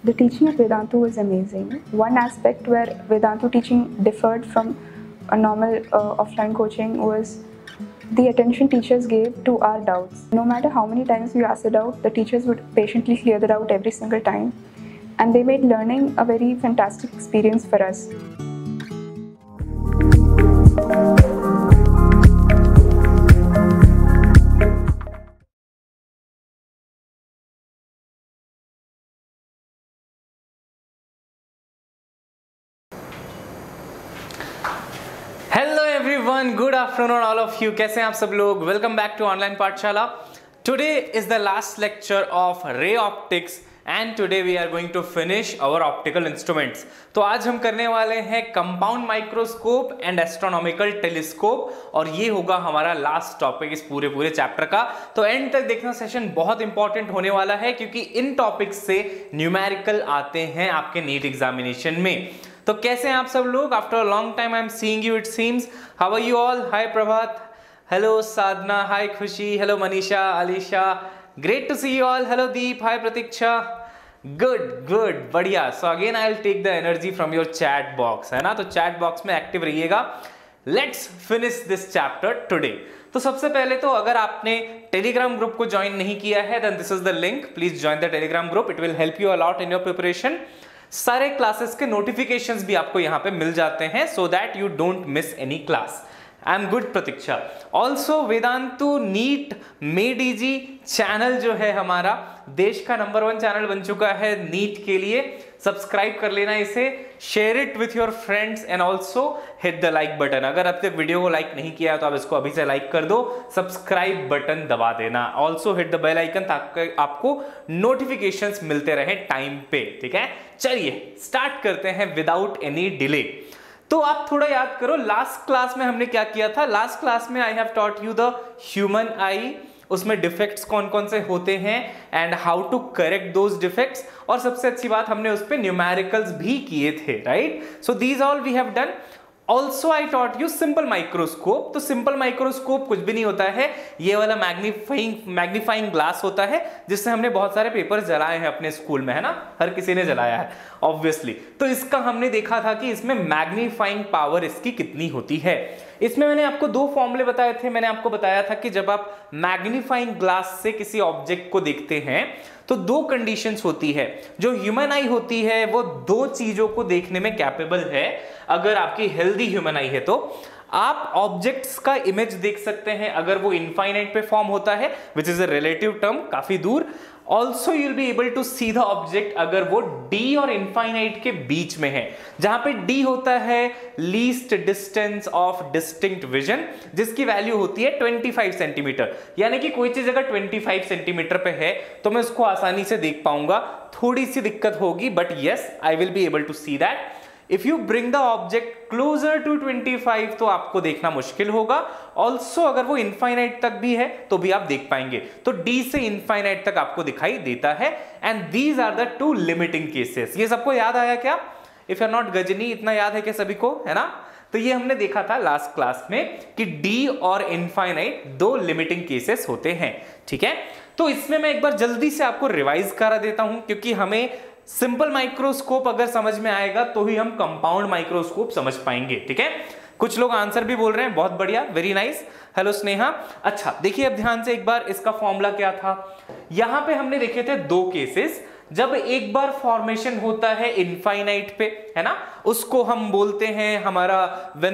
The teaching at Vedantu was amazing. One aspect where Vedantu teaching differed from a normal offline coaching was the attention teachers gave to our doubts. No matter how many times we asked a doubt, the teachers would patiently clear the doubt every single time. And they made learning a very fantastic experience for us. Hello everyone, good afternoon all of you. कैसे हैं आप सब लोग? Welcome back to online Pathshala. Today is the last lecture of ray optics and today we are going to finish our optical instruments. तो आज हम करने वाले हैं compound microscope and astronomical telescope और ये होगा हमारा लास्ट टॉपिक इस पूरे चैप्टर का। तो एंड तक देखना, सेशन बहुत इंपॉर्टेंट होने वाला है क्योंकि इन टॉपिक्स से न्यूमेरिकल आते हैं आपके नीट एग्जामिनेशन में। तो कैसे हैं आप सब लोग? After a long time I am seeing you, it seems. How are you all? Hi Prabhat, hello Sadhana, hi Khushi, hello Manisha, Alisha, great to see you all. Hello Deep, hi Pratiksha, good, बढ़िया। So again I will take the energy from your chat box, है ना? तो chat box में active रहिएगा। Let's finish this chapter today. तो सबसे पहले तो अगर आपने टेलीग्राम ग्रुप को ज्वाइन नहीं किया है then this is the link, please join the Telegram group, it will help you a lot in your preparation. सारे क्लासेस के नोटिफिकेशंस भी आपको यहाँ पे मिल जाते हैं so that you don't miss any class. I am good Pratiksha. Also Vedantu NEET made easy channel जो है हमारा देश का नंबर 1 चैनल बन चुका है नीट के लिए। सब्सक्राइब कर लेना इसे, share it with your friends and also hit the like button. अगर अब तक वीडियो को लाइक नहीं किया तो आप इसको अभी से लाइक कर दो, सब्सक्राइब बटन दबा देना, also hit the bell icon ताकि आपको नोटिफिकेशंस मिलते रहे टाइम पे। ठीक है, चलिए स्टार्ट करते हैं विदाउट एनी डिले। तो आप थोड़ा याद करो, लास्ट क्लास में हमने क्या किया था? लास्ट क्लास में I have taught you the human eye, उसमें डिफेक्ट्स कौन कौन से होते हैं and how to correct those defects, और सबसे अच्छी बात हमने उस पे न्यूमेरिकल्स भी किए थे, right? So these all we have done. Also I taught you simple microscope. तो सिंपल माइक्रोस्कोप कुछ भी नहीं होता है, ये वाला मैग्नीफाइंग ग्लास होता है जिससे हमने बहुत सारे पेपर जलाए हैं अपने स्कूल में, है ना? हर किसी ने जलाया है ऑब्वियसली। तो इसका हमने देखा था कि इसमें मैग्नीफाइंग पावर इसकी कितनी होती है। इसमें मैंने आपको 2 फॉर्मूले बताए थे। मैंने आपको बताया था कि जब आप मैग्नीफाइंग ग्लास से किसी ऑब्जेक्ट को देखते हैं तो 2 कंडीशंस होती है। जो ह्यूमन आई होती है वो 2 चीजों को देखने में कैपेबल है। अगर आपकी हेल्दी ह्यूमन आई है तो आप ऑब्जेक्ट्स का इमेज देख सकते हैं अगर वो इनफाइनाइट पे फॉर्म होता है, which is a relative term, काफी दूर। Also you'll be able to see the object अगर वो डी और इनफाइनाइट के बीच में है, जहां पे डी होता है least distance of distinct vision, जिसकी वैल्यू होती है 25 सेंटीमीटर। यानी कि कोई चीज अगर 25 सेंटीमीटर पे है तो मैं उसको आसानी से देख पाऊंगा। थोड़ी सी दिक्कत होगी but yes I will be able to see that. If you bring the object closer to 25 तो आपको देखना मुश्किल होगा। ऑल्सो अगर वो इनफाइनाइट तक भी है तो भी आप देख पाएंगे। तो डी से इनफाइनाइट तक आपको दिखाई देता है and these are the 2 limiting cases. ये सबको याद आया क्या? If you are not Ghajini, इतना याद है क्या सभी को, है ना? तो ये हमने देखा था लास्ट क्लास में कि डी और इनफाइनाइट 2 लिमिटिंग केसेस होते हैं। ठीक है, तो इसमें मैं एक बार जल्दी से आपको रिवाइज करा देता हूं क्योंकि हमें सिंपल माइक्रोस्कोप अगर समझ में आएगा तो ही हम कंपाउंड माइक्रोस्कोप समझ पाएंगे। ठीक है, कुछ लोग आंसर भी बोल रहे हैं, बहुत बढ़िया, वेरी नाइस। हेलो स्नेहा। अच्छा देखिए अब ध्यान से एक बार, इसका फॉर्मूला क्या था? यहां पे हमने देखे थे 2 केसेस। जब एक बार फॉर्मेशन होता है इनफाइनाइट पे, है ना, उसको हम बोलते हैं हमारा when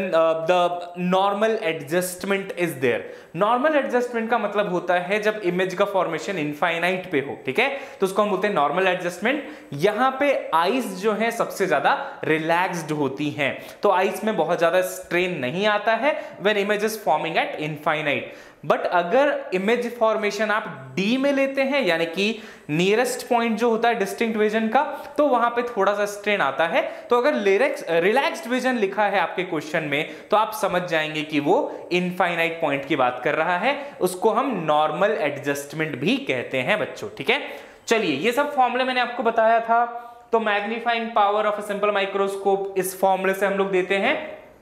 the normal adjustment is there. Normal adjustment का मतलब होता है जब इमेज का फॉर्मेशन इनफाइनाइट पे हो। ठीक है, तो उसको हम बोलते हैं नॉर्मल एडजस्टमेंट। यहां पे आइस जो है सबसे ज्यादा रिलैक्स्ड होती हैं, तो आइस में बहुत ज्यादा स्ट्रेन नहीं आता है when image is forming at infinite. But अगर इमेज फॉर्मेशन आप डी में लेते हैं, यानी कि नियरेस्ट पॉइंट जो होता है डिस्टिंक्ट विजन का, तो वहां पे थोड़ा सा स्ट्रेन आता है। तो अगर रिलैक्स्ड विजन लिखा है आपके क्वेश्चन में तो आप समझ जाएंगे कि वो इनफाइनाइट पॉइंट की बात कर रहा है। उसको हम नॉर्मल एडजस्टमेंट भी कहते हैं बच्चों। ठीक है, चलिए ये सब फॉर्मूले मैंने आपको बताया था। तो magnifying power of a simple microscope इस फॉर्मूले से हम लोग देते हैं।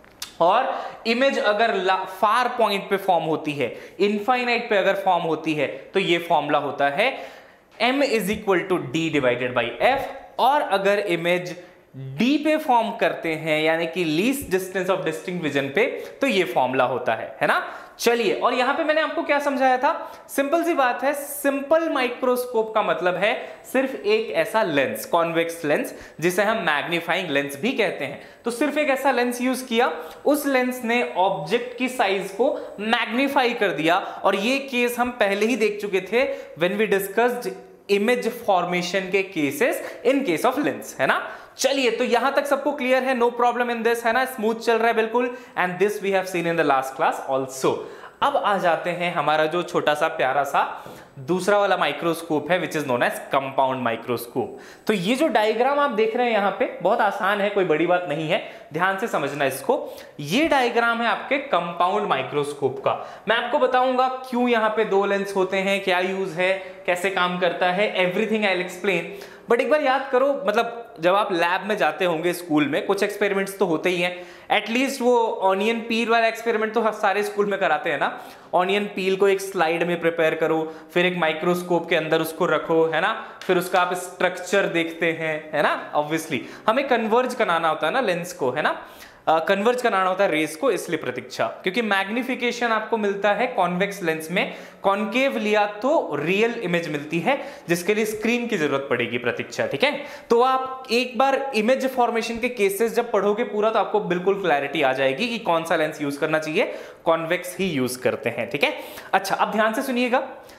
और इमेज अगर फार पॉइंट पे फॉर्म होती है, इनफाइनाइट पे अगर फॉर्म होती है, तो ये फॉर्मूला होता है m is equal to d divided by f, और अगर इमेज d पे फॉर्म करते हैं यानी कि least distance of distinct vision पे, तो ये फॉर्मूला होता है ना। चलिए, और यहां पे मैंने आपको क्या समझाया था, सिंपल सी बात है, सिंपल माइक्रोस्कोप का मतलब है सिर्फ एक ऐसा लेंस, कॉन्वेक्स लेंस, जिसे हम मैग्नीफाइंग लेंस भी कहते हैं। तो सिर्फ एक ऐसा लेंस यूज किया, उस लेंस ने ऑब्जेक्ट की साइज को मैग्नीफाई कर दिया, और ये केस हम पहले ही देख चुके थे when we discussed image formation के cases in case of lens, है ना। चलिए, तो यहां तक सबको क्लियर है, नो प्रॉब्लम इन दिस, है ना, स्मूथ चल रहा है बिल्कुल, and this we have seen in the last class also. अब आ जाते हैं हमारा जो छोटा सा प्यारा सा दूसरा वाला माइक्रोस्कोप है, which is known as compound microscope. तो ये जो डायग्राम आप देख रहे हैं यहाँ पे, बहुत आसान है, कोई बड़ी बात नहीं है, ध्यान से समझना इसको। ये डायग्राम है आपके कंपाउंड माइक्रोस्कोप का। मैं आपको बताऊंगा क्यों यहाँ पे दो लेंस होते हैं, क्या यूज है, कैसे काम करता है, everything I will explain. But एक बार याद करो, मतलब जब आप लैब में जाते होंगे स्कूल में, कुछ एक्सपेरिमेंट्स तो होते ही हैं, एटलीस्ट वो ऑनियन पील वाला एक्सपेरिमेंट तो सारे स्कूल में कराते हैं ना। ऑनियन पील को एक स्लाइड में प्रिपेयर करो, फिर एक माइक्रोस्कोप के अंदर उसको रखो, है ना, फिर उसका आप स्ट्रक्चर देखते हैं, है ना। ऑब्वियसली हमें कन्वर्ज कराना होता है ना लेंस को, है ना, कन्वर्ज कराना होता है रेस को, इसलिए प्रतीक्षा, क्योंकि मैग्निफिकेशन आपको मिलता है कॉन्वेक्स लेंस में, कॉन्केव लिया तो रियल इमेज मिलती है, जिसके लिए स्क्रीन की जरूरत पड़ेगी, प्रतीक्षा, ठीक है। तो आप एक बार इमेज फॉर्मेशन के केसेस जब पढ़ोगे पूरा, तो आपको बिल्कुल क्लैरिटी आ जाएगी कि कौन सा लेंस यूज करना चाहिए, कॉन्वेक्स ही यूज करते हैं, ठीक है। अच्छा, अब ध्यान से सुनिएगा,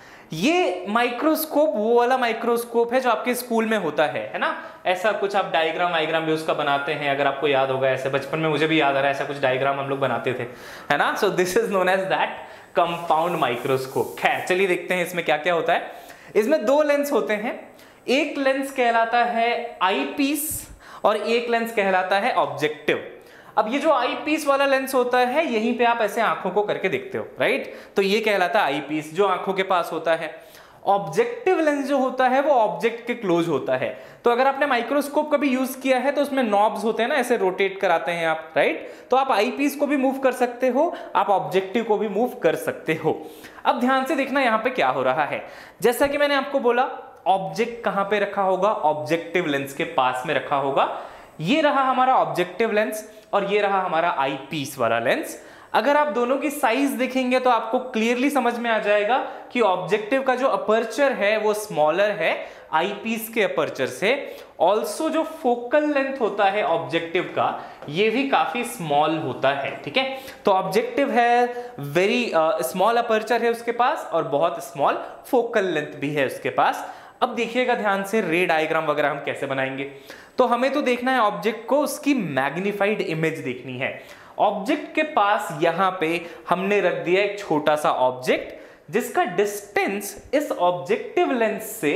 ये माइक्रोस्कोप वो वाला माइक्रोस्कोप है जो आपके स्कूल में होता है ना। ऐसा कुछ आप डायग्राम वाइग्राम भी उसका बनाते हैं, अगर आपको याद होगा, ऐसे बचपन में मुझे भी याद आ रहा है, ऐसा कुछ डायग्राम हम लोग बनाते थे, है ना। So this is known as that compound microscope. खैर, चलिए देखते हैं इसमें क्या क्या होता है। इसमें दो लेंस होते हैं, एक लेंस कहलाता है आई पीस और एक लेंस कहलाता है ऑब्जेक्टिव। अब ये जो आई पीस वाला लेंस होता है, यहीं पे आप ऐसे आंखों को करके देखते हो, राइट, तो ये कहलाता है आई पीस, जो आंखों के पास होता है। ऑब्जेक्टिव लेंस जो होता है वो ऑब्जेक्ट के क्लोज होता है। तो अगर आपने माइक्रोस्कोप कभी यूज किया है तो उसमें नॉब्स होते हैं ना, ऐसे रोटेट कराते हैं आप, राइट, तो आप आई पीस को भी मूव कर सकते हो, आप ऑब्जेक्टिव को भी मूव कर सकते हो। अब ध्यान से देखना यहाँ पे क्या हो रहा है। जैसा कि मैंने आपको बोला, ऑब्जेक्ट कहां पे रखा होगा, ऑब्जेक्टिव लेंस के पास में रखा होगा। ये रहा हमारा ऑब्जेक्टिव लेंस और ये रहा हमारा आई पीस वाला लेंस। अगर आप दोनों की साइज देखेंगे तो आपको क्लियरली समझ में आ जाएगा कि ऑब्जेक्टिव का जो अपर्चर है वो स्मॉलर है आई पीस के अपर्चर से। ऑल्सो जो फोकल लेंथ होता है ऑब्जेक्टिव का, ये भी काफी स्मॉल होता है, ठीक है। तो ऑब्जेक्टिव है वेरी स्मॉल अपर्चर है उसके पास, और बहुत स्मॉल फोकल लेंथ भी है उसके पास। अब देखिएगा ध्यान से, रे डायग्राम वगैरह हम कैसे बनाएंगे। तो हमें तो देखना है ऑब्जेक्ट को, उसकी मैग्नीफाइड इमेज देखनी है। ऑब्जेक्ट के पास यहां पे हमने रख दिया एक छोटा सा ऑब्जेक्ट जिसका डिस्टेंस इस ऑब्जेक्टिव लेंस से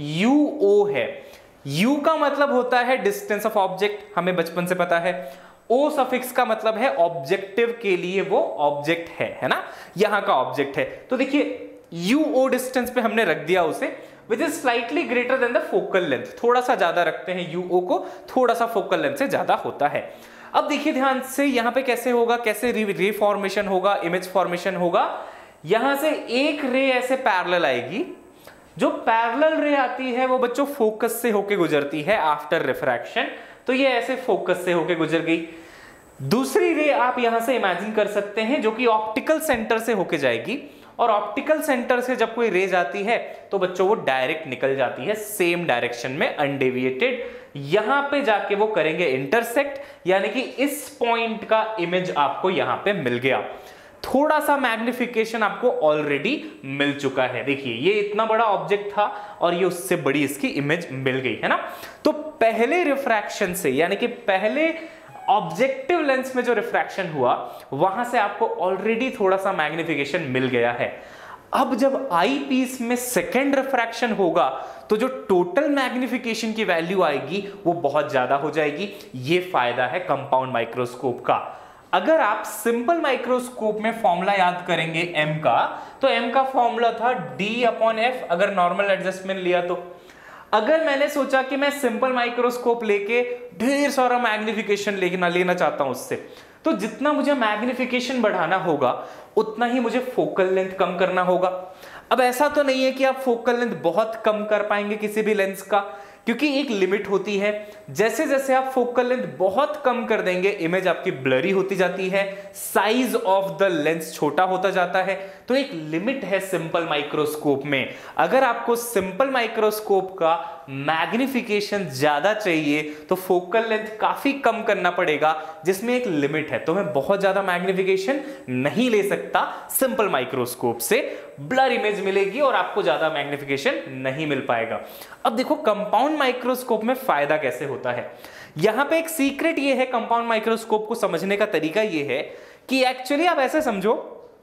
UO है। U का मतलब होता है डिस्टेंस ऑफ ऑब्जेक्ट, हमें बचपन से पता है। O सफिक्स का मतलब है ऑब्जेक्टिव के लिए वो ऑब्जेक्ट है ना, यहां का ऑब्जेक्ट है। तो देखिए UO डिस्टेंस पे हमने रख दिया उसे, which is slightly greater than the focal length, थोड़ा सा ज्यादा रखते हैं UO को, थोड़ा सा फोकल लेंथ से ज्यादा होता है। अब देखिए ध्यान से, यहां पे कैसे होगा, कैसे रे फॉर्मेशन होगा, इमेज फॉर्मेशन होगा। यहां से एक रे ऐसे पैरेलल आएगी, जो पैरेलल रे आती है वो बच्चों फोकस से होके गुजरती है आफ्टर रिफ्रैक्शन। तो ये ऐसे फोकस से होके गुजर गई। दूसरी रे आप यहां से इमेजिन कर सकते हैं जो कि ऑप्टिकल सेंटर से होके जाएगी, और ऑप्टिकल सेंटर से जब कोई रे जाती है तो बच्चों वो डायरेक्ट निकल जाती है सेम डायरेक्शन में अनडेविएटेड। यहां पे जाके वो करेंगे इंटरसेक्ट, यानी कि इस पॉइंट का इमेज आपको यहां पे मिल गया। थोड़ा सा मैग्निफिकेशन आपको ऑलरेडी मिल चुका है। देखिए ये इतना बड़ा ऑब्जेक्ट था और ये उससे बड़ी इसकी इमेज मिल गई, है ना। तो पहले रिफ्रैक्शन से, यानी कि पहले ऑब्जेक्टिव लेंस में जो रिफ्रैक्शन हुआ, वहां से आपको ऑलरेडी थोड़ा सा मैग्निफिकेशन मिल गया है। अब जब आई पीस में सेकेंड रिफ्रैक्शन होगा तो जो टोटल मैग्निफिकेशन की वैल्यू आएगी वो बहुत ज्यादा हो जाएगी। ये फायदा है कंपाउंड माइक्रोस्कोप का। अगर आप सिंपल माइक्रोस्कोप में फॉर्मूला याद करेंगे m का, तो m का फॉर्मूला था D/F, अगर नॉर्मल एडजस्टमेंट लिया तो। अगर मैंने सोचा कि मैं सिंपल माइक्रोस्कोप लेके ढेर सारा मैग्निफिकेशन लेना चाहता हूं उससे, तो जितना मुझे मैग्निफिकेशन बढ़ाना होगा उतना ही मुझे फोकल लेंथ कम करना होगा। अब ऐसा तो नहीं है कि आप फोकल लेंथ बहुत कम कर पाएंगे किसी भी लेंस का, क्योंकि एक लिमिट होती है। जैसे जैसे आप फोकल लेंथ बहुत कम कर देंगे, इमेज आपकी ब्लरी होती जाती है, साइज ऑफ द लेंस छोटा होता जाता है। तो एक लिमिट है सिंपल माइक्रोस्कोप में। अगर आपको सिंपल माइक्रोस्कोप का मैग्निफिकेशन ज्यादा चाहिए तो फोकल लेंथ काफी कम करना पड़ेगा, जिसमें एक लिमिट है। तो मैं बहुत ज्यादा मैग्निफिकेशन नहीं ले सकता, सिंपल माइक्रोस्कोप से ब्लर इमेज मिलेगी और आपको ज्यादा मैग्निफिकेशन नहीं मिल पाएगा। अब देखो कंपाउंड माइक्रोस्कोप में फायदा कैसे होता है। यहां पे एक सीक्रेट ये है कंपाउंड माइक्रोस्कोप को समझने का तरीका ये है कि एक्चुअली आप ऐसे समझो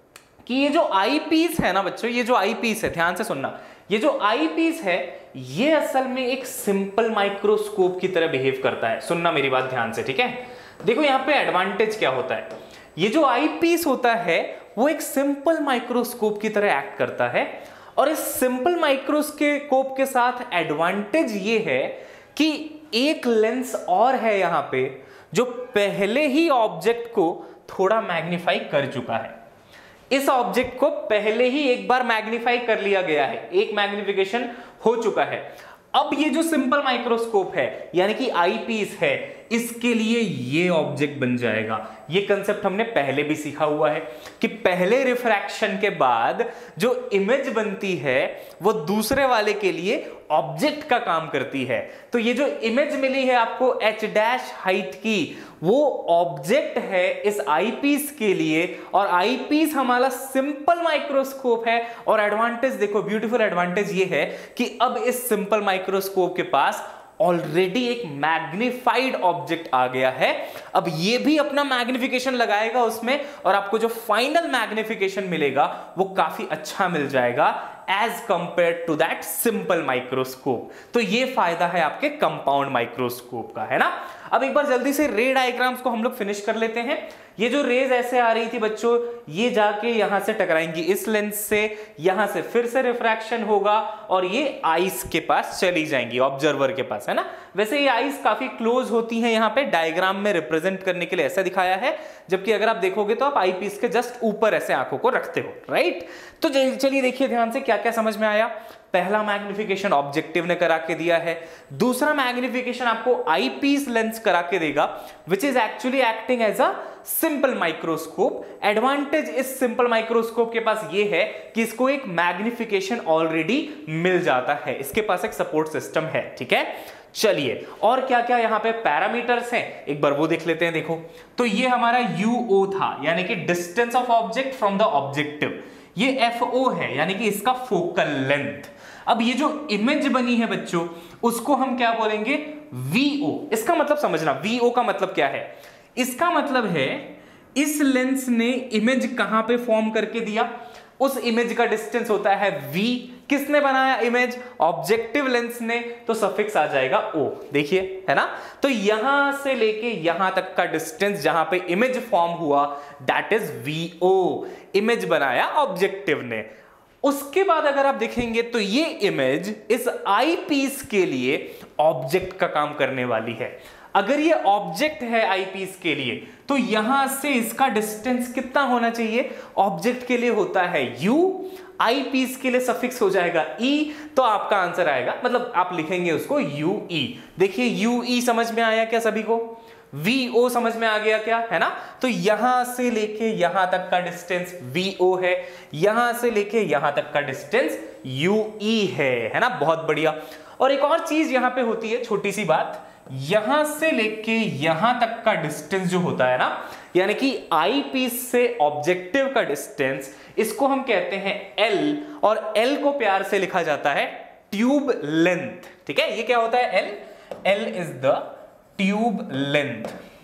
कि ये जो आई पीस है ना बच्चों, ये जो आई पीस है, ध्यान से सुनना, ये जो आई पीस है ये असल में एक सिंपल माइक्रोस्कोप की तरह बिहेव करता है। सुनना मेरी बात ध्यान से, ठीक है। देखो यहां पे एडवांटेज क्या होता है, ये जो आई पीस होता है वो एक सिंपल माइक्रोस्कोप की तरह एक्ट करता है। और इस सिंपल माइक्रोस्कोप के साथ एडवांटेज ये है कि एक लेंस और है यहां पे जो पहले ही ऑब्जेक्ट को थोड़ा मैग्नीफाई कर चुका है। इस ऑब्जेक्ट को पहले ही एक बार मैग्नीफाई कर लिया गया है, एक मैग्निफिकेशन हो चुका है। अब ये जो सिंपल माइक्रोस्कोप है यानी कि आई पीस है, इसके लिए ये ऑब्जेक्ट बन जाएगा। ये कंसेप्ट हमने पहले भी सीखा हुआ है कि पहले रिफ्रैक्शन के बाद जो इमेज बनती है वो दूसरे वाले के लिए ऑब्जेक्ट का काम करती है। तो ये जो इमेज मिली है आपको h डैश हाइट की, वो ऑब्जेक्ट है इस आई पीस के लिए, और आई पीस हमारा सिंपल माइक्रोस्कोप है। और एडवांटेज देखो, ब्यूटीफुल एडवांटेज ये है कि अब इस सिंपल माइक्रोस्कोप के पास ऑलरेडी एक मैग्निफाइड ऑब्जेक्ट आ गया है। अब ये भी अपना मैग्निफिकेशन लगाएगा उसमें, और आपको जो फाइनल मैग्निफिकेशन मिलेगा वो काफी अच्छा मिल जाएगा as compare to that simple microscope. तो ये फायदा है आपके कंपाउंड माइक्रोस्कोप का, है ना। अब एक बार जल्दी से रे डायग्राम्स को हम लोग फिनिश कर लेते हैं। ये जो रेज ऐसे आ रही थी बच्चों, ये जाके यहां से टकराएंगी इस लेंस से, यहां से फिर से रिफ्रैक्शन होगा और ये आइस के पास चली जाएंगी, ऑब्जर्वर के पास, है ना। वैसे ये आइस काफी क्लोज होती हैं, यहाँ पे डायग्राम में रिप्रेजेंट करने के लिए ऐसा दिखाया है, जबकि अगर आप देखोगे तो आप आई पीस के जस्ट ऊपर ऐसे आंखों को रखते हो, राइट। तो चलिए देखिए ध्यान से क्या क्या समझ में आया। पहला मैग्निफिकेशन ऑब्जेक्टिव ने करा के दिया है, दूसरा मैग्निफिकेशन आपको आई पीस लेंस करा के देगा which is actually acting as a simple microscope. Advantage इस सिंपल माइक्रोस्कोप के पास ये है कि इसको एक मैग्निफिकेशन ऑलरेडी मिल जाता है, इसके पास एक सपोर्ट सिस्टम है, ठीक है। चलिए और क्या क्या यहाँ पे पैरामीटर्स हैं एक बार वो देख लेते हैं। देखो तो ये हमारा UO था, यानी कि distance of object from the objective. ये FO है यानी कि इसका फोकल लेंथ। अब ये जो इमेज बनी है बच्चों, उसको हम क्या बोलेंगे, VO। इसका मतलब समझना, VO का मतलब क्या है। इसका मतलब है इस लेंस ने इमेज कहां पे फॉर्म करके दिया, उस इमेज का डिस्टेंस होता है V। किसने बनाया इमेज, ऑब्जेक्टिव लेंस ने, तो सफिक्स आ जाएगा O। देखिए, है ना। तो यहां से लेके यहां तक का डिस्टेंस जहां पे इमेज फॉर्म हुआ दैट इज VO। इमेज बनाया ऑब्जेक्टिव ने। उसके बाद अगर आप देखेंगे तो ये इमेज इस आई पीस के लिए ऑब्जेक्ट का काम करने वाली है। अगर ये ऑब्जेक्ट है आई पीस के लिए तो यहां से इसका डिस्टेंस कितना होना चाहिए, ऑब्जेक्ट के लिए होता है U, आई पीस के लिए सफिक्स हो जाएगा E, तो आपका आंसर आएगा, मतलब आप लिखेंगे उसको UE। देखिए UE समझ में आया क्या सभी को, VO समझ में आ गया क्या, है ना। तो यहां से लेके यहां तक का डिस्टेंस VO है, यहां से लेके यहां तक का डिस्टेंस UE है ना। बहुत बढ़िया। और एक और चीज यहां पे होती है, छोटी सी बात, यहां से लेके यहां तक का डिस्टेंस जो होता है ना, यानी कि आई पीस से ऑब्जेक्टिव का डिस्टेंस, इसको हम कहते हैं L, और L को प्यार से लिखा जाता है ट्यूब लेंथ, ठीक है। ये क्या होता है, L is the tube length.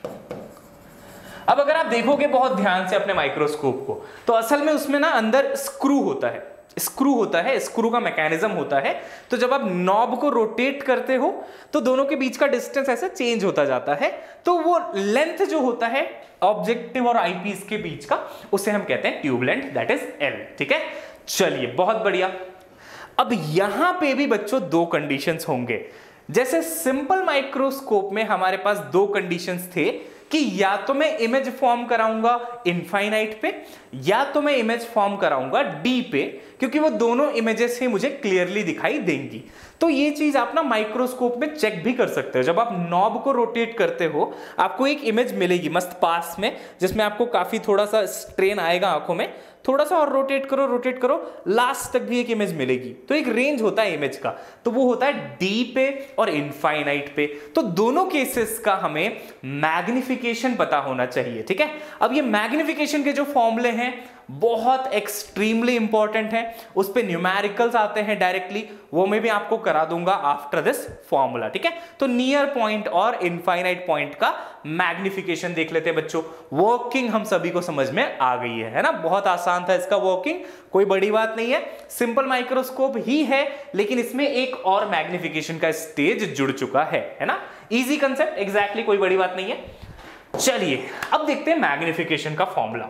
अब अगर आप देखोगे बहुत ध्यान से अपने माइक्रोस्कोप को, तो असल में उसमें ना अंदर स्क्रू होता है, स्क्रू का मैकेनिज्म होता है। तो जब आप नॉब को रोटेट करते हो तो दोनों के बीच का डिस्टेंस ऐसे चेंज होता जाता है, तो वो लेंथ जो होता है ऑब्जेक्टिव और आई पीस के बीच का, उसे हम कहते हैं tube length, that is L, ठीक है। चलिए बहुत बढ़िया। अब यहां पे भी बच्चों दो कंडीशंस होंगे। जैसे सिंपल माइक्रोस्कोप में हमारे पास दो कंडीशंस थे कि या तो मैं इमेज फॉर्म कराऊंगा इनफाइनाइट पे, या तो मैं इमेज फॉर्म कराऊंगा D पे, क्योंकि वो दोनों इमेजेस ही मुझे क्लियरली दिखाई देंगी। तो ये चीज आप ना माइक्रोस्कोप में चेक भी कर सकते हो। जब आप नॉब को रोटेट करते हो आपको एक इमेज मिलेगी मस्त पास में, जिसमें आपको काफी थोड़ा सा स्ट्रेन आएगा आंखों में, थोड़ा सा और रोटेट करो, लास्ट तक भी एक इमेज मिलेगी। तो एक रेंज होता है इमेज का, तो वो होता है डी पे और इनफाइनाइट पे। तो दोनों केसेस का हमें मैग्निफिकेशन पता होना चाहिए, ठीक है। अब ये मैग्निफिकेशन के जो फॉर्मूले हैं बहुत एक्सट्रीमली इंपॉर्टेंट हैं, उस पे न्यूमेरिकल्स आते हैं डायरेक्टली, वो मैं भी आपको करा दूंगा आफ्टर दिस फॉर्मूला, ठीक है। तो नियर पॉइंट और इनफाइनाइट पॉइंट का मैग्निफिकेशन देख लेते हैं बच्चों। वर्किंग हम सभी को समझ में आ गई है ना, बहुत आसान था इसका वर्किंग, कोई बड़ी बात नहीं है, सिंपल माइक्रोस्कोप ही है, लेकिन इसमें एक और मैग्निफिकेशन का स्टेज जुड़ चुका है ना। इजी कंसेप्ट, एग्जैक्टली कोई बड़ी बात नहीं है। चलिए अब देखते हैं मैग्निफिकेशन का फॉर्मूला।